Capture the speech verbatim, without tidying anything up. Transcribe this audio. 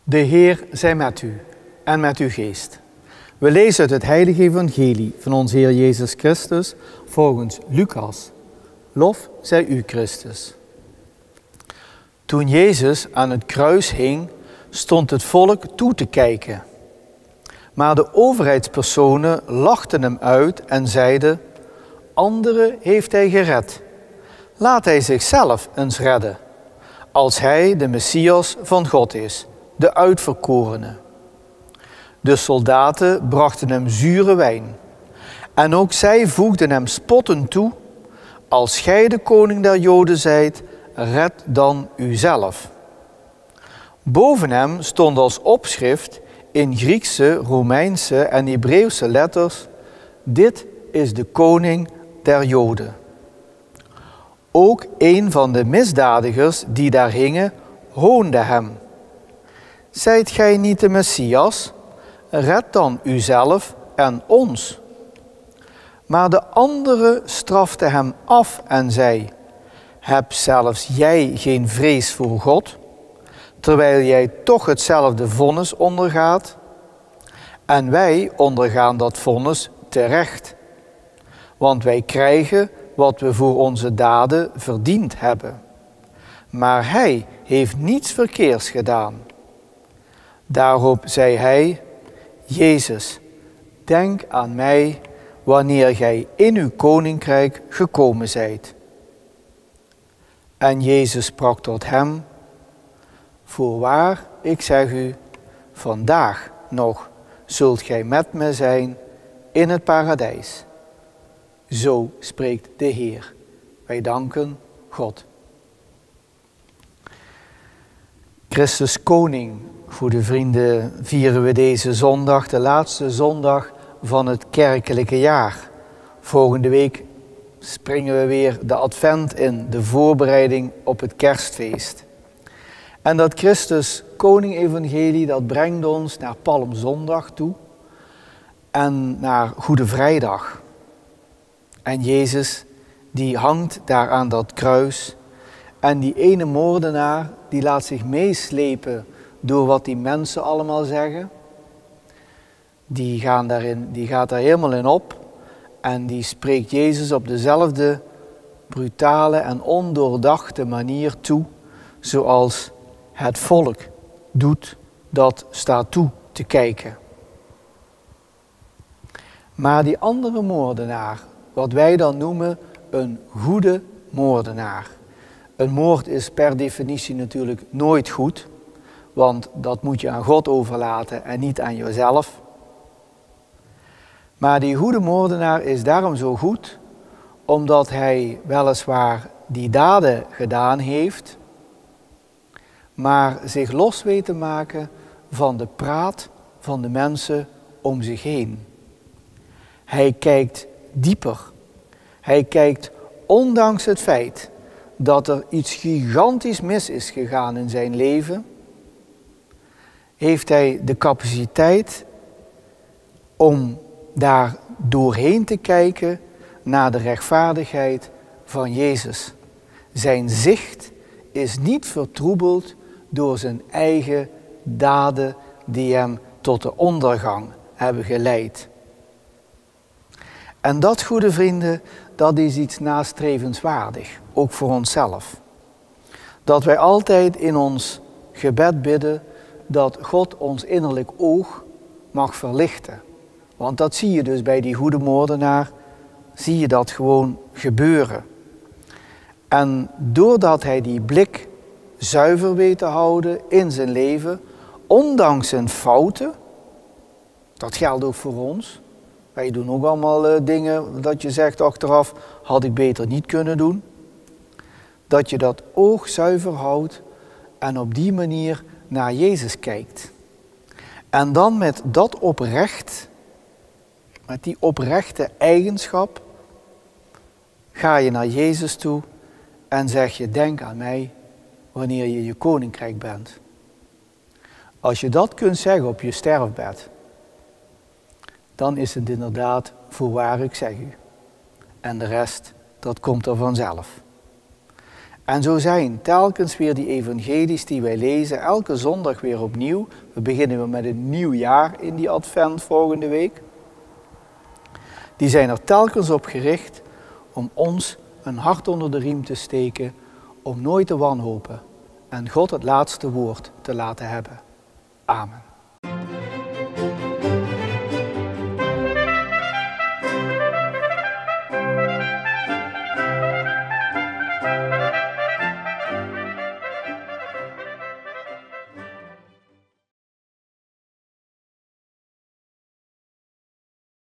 De Heer zij met u en met uw geest. We lezen uit het heilige evangelie van onze Heer Jezus Christus volgens Lucas. Lof zij u, Christus. Toen Jezus aan het kruis hing, stond het volk toe te kijken. Maar de overheidspersonen lachten hem uit en zeiden: anderen heeft hij gered. Laat hij zichzelf eens redden, als hij de Messias van God is, de uitverkorene. De soldaten brachten hem zure wijn. En ook zij voegden hem spottend toe: als gij de koning der Joden zijt, red dan uzelf. Boven hem stond als opschrift in Griekse, Romeinse en Hebreeuwse letters: dit is de koning der Joden. Ook een van de misdadigers die daar hingen, hoonde hem: zijt gij niet de Messias? Red dan uzelf en ons. Maar de andere strafte hem af en zei: heb zelfs jij geen vrees voor God, terwijl jij toch hetzelfde vonnis ondergaat? En wij ondergaan dat vonnis terecht, want wij krijgen wat we voor onze daden verdiend hebben. Maar hij heeft niets verkeers gedaan. Daarop zei hij: Jezus, denk aan mij wanneer gij in uw koninkrijk gekomen zijt. En Jezus sprak tot hem: voorwaar, ik zeg u, vandaag nog zult gij met me zijn in het paradijs. Zo spreekt de Heer. Wij danken God. Christus Koning, goede vrienden, vieren we deze zondag, de laatste zondag van het kerkelijke jaar. Volgende week springen we weer de advent in, de voorbereiding op het kerstfeest. En dat Christus Koning-evangelie, dat brengt ons naar Palmzondag toe en naar Goede Vrijdag. En Jezus, die hangt daar aan dat kruis. En die ene moordenaar, die laat zich meeslepen door wat die mensen allemaal zeggen. Die, gaan daarin, die gaat daar helemaal in op. En die spreekt Jezus op dezelfde brutale en ondoordachte manier toe, zoals het volk doet dat staat toe te kijken. Maar die andere moordenaar, wat wij dan noemen een goede moordenaar. Een moord is per definitie natuurlijk nooit goed, want dat moet je aan God overlaten en niet aan jezelf. Maar die goede moordenaar is daarom zo goed, omdat hij weliswaar die daden gedaan heeft, maar zich los weet te maken van de praat van de mensen om zich heen. Hij kijkt dieper. Hij kijkt, ondanks het feit dat er iets gigantisch mis is gegaan in zijn leven, heeft hij de capaciteit om daar doorheen te kijken naar de rechtvaardigheid van Jezus. Zijn zicht is niet vertroebeld door zijn eigen daden die hem tot de ondergang hebben geleid. En dat, goede vrienden, dat is iets nastrevenswaardig, ook voor onszelf. Dat wij altijd in ons gebed bidden dat God ons innerlijk oog mag verlichten. Want dat zie je dus bij die goede moordenaar, zie je dat gewoon gebeuren. En doordat hij die blik zuiver weet te houden in zijn leven, ondanks zijn fouten, dat geldt ook voor ons. Wij doen ook allemaal uh, dingen dat je zegt achteraf, had ik beter niet kunnen doen. Dat je dat oog zuiver houdt en op die manier naar Jezus kijkt. En dan met dat oprecht, met die oprechte eigenschap, ga je naar Jezus toe en zeg je: denk aan mij wanneer je je koninkrijk bent. Als je dat kunt zeggen op je sterfbed, dan is het inderdaad voorwaar, ik zeg u. En de rest, dat komt er vanzelf. En zo zijn telkens weer die evangelies die wij lezen, elke zondag weer opnieuw. We beginnen weer met een nieuw jaar in die advent volgende week. Die zijn er telkens op gericht om ons een hart onder de riem te steken, om nooit te wanhopen en God het laatste woord te laten hebben. Amen.